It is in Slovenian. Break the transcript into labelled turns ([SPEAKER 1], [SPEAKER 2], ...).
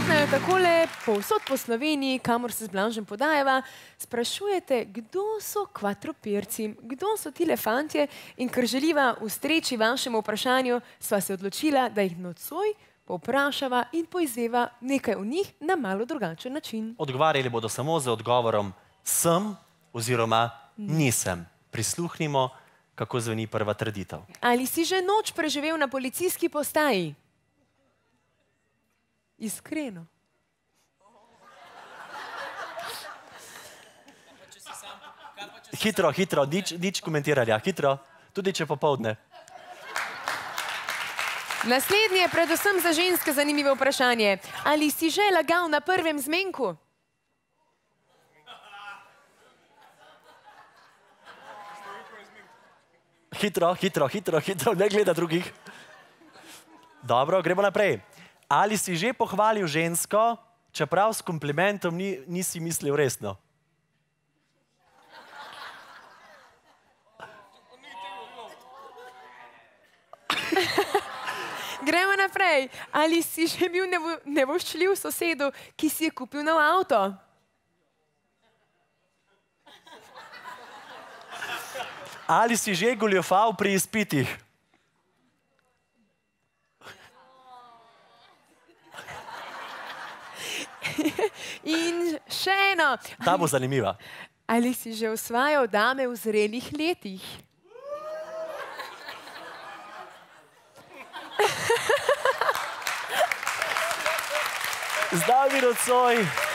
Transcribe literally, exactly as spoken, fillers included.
[SPEAKER 1] Očitno je takole povsod po Sloveniji, kamor se z Blažem podajava, sprašujete, kdo so kvatropirci, kdo so tile fantje in ker želiva ustreči vašemu vprašanju, sva se odločila, da jih nocoj povprašava in poizveva nekaj o njih na malo drugačen način.
[SPEAKER 2] Odgovarjali bodo samo z odgovorom sem oziroma nisem. Prisluhnimo, kako zveni prva trditev.
[SPEAKER 1] Ali si že noč preživel na policijski postaji? Iskreno.
[SPEAKER 2] Hitro, hitro, nič, nič komentiranja, hitro, tudi če popoldne.
[SPEAKER 1] Naslednje je predvsem za ženske zanimivo vprašanje. Ali si že lagal na prvem zmenku?
[SPEAKER 2] Hitro, hitro, hitro, hitro, ne gleda drugih. Dobro, gremo naprej. Ali si že pohvalil žensko, čeprav s komplimentom ni, nisi mislil resno?
[SPEAKER 1] Gremo naprej. Ali si že bil nevo, nevoščljiv sosedu, ki si je kupil nov avto?
[SPEAKER 2] Ali si že goljufal pri izpitih?
[SPEAKER 1] In še eno.
[SPEAKER 2] Ta bo zanimiva.
[SPEAKER 1] Ali si že osvajal dame v zrelih letih?
[SPEAKER 2] Zdaj mi nocoj.